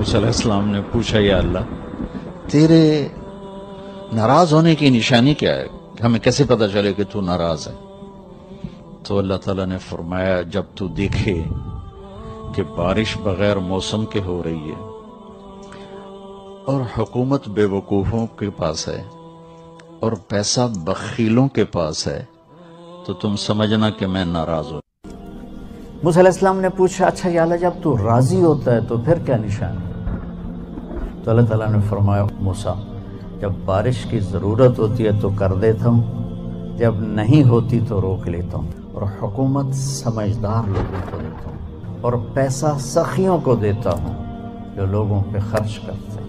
मूसा अलैहिस्सलाम ने पूछा, या अल्लाह, तेरे नाराज होने की निशानी क्या है, हमें कैसे पता चले कि तू नाराज है? तो अल्लाह ताला ने फरमाया, जब तू देखे कि बारिश बगैर मौसम के हो रही है और हुकूमत बेवकूफ़ों के पास है और पैसा बखीलों के पास है, तो तुम समझना कि मैं नाराज हूं। मूसा अलैहिस्सलाम ने पूछा, अच्छा या अल्लाह, जब तू राजी होता है तो फिर क्या निशान है? तो अल्लाह ताला ने फरमाया, मूसा, जब बारिश की ज़रूरत होती है तो कर देता हूँ, जब नहीं होती तो रोक लेता हूँ, और हुकूमत समझदार लोगों को देता हूँ, और पैसा सखियों को देता हूँ जो लोगों पे खर्च करते हैं।